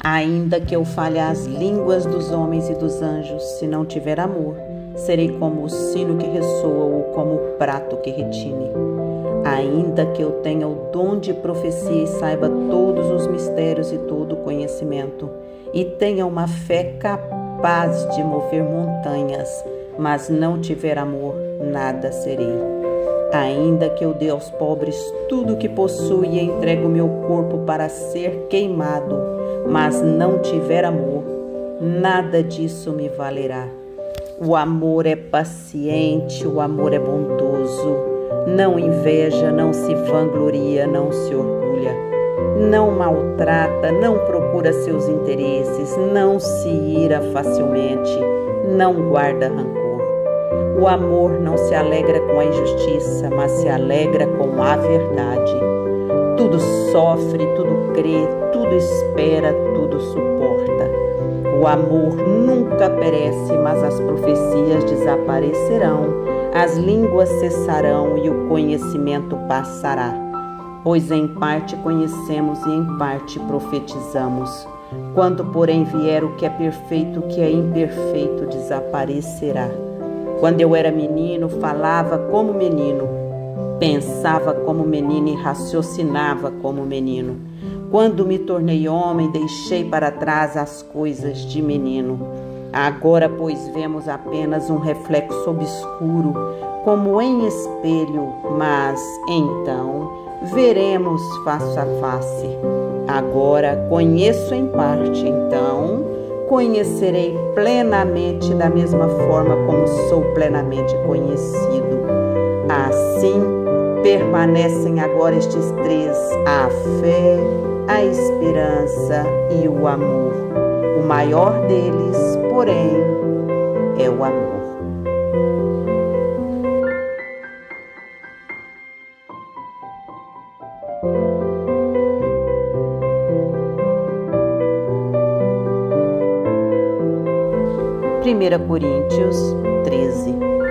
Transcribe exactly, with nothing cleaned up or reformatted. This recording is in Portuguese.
Ainda que eu fale as línguas dos homens e dos anjos, se não tiver amor, serei como o sino que ressoa ou como o prato que retine. Ainda que eu tenha o dom de profecia e saiba todos os mistérios e todo o conhecimento, e tenha uma fé capaz de mover montanhas, mas não tiver amor, nada serei. Ainda que eu dê aos pobres tudo o que possuo e entregue o meu corpo para ser queimado, mas não tiver amor, nada disso me valerá. O amor é paciente, o amor é bondoso, não inveja, não se vangloria, não se orgulha, não maltrata, não procura seus interesses, não se ira facilmente, não guarda rancor. O amor não se alegra com a injustiça, mas se alegra com a verdade. Tudo sofre, tudo crê, tudo espera, tudo suporta. O amor nunca perece, mas as profecias desaparecerão, as línguas cessarão e o conhecimento passará. Pois em parte conhecemos e em parte profetizamos. Quando, porém, vier o que é perfeito, o que é imperfeito desaparecerá. Quando eu era menino, falava como menino, pensava como menino e raciocinava como menino. Quando me tornei homem, deixei para trás as coisas de menino. Agora, pois, vemos apenas um reflexo obscuro, como em espelho, mas então veremos face a face. Agora conheço em parte, então conhecerei plenamente da mesma forma como sou plenamente conhecido. Assim, permanecem agora estes três: a fé, a esperança e o amor. O maior deles, porém, é o amor. primeira Coríntios treze.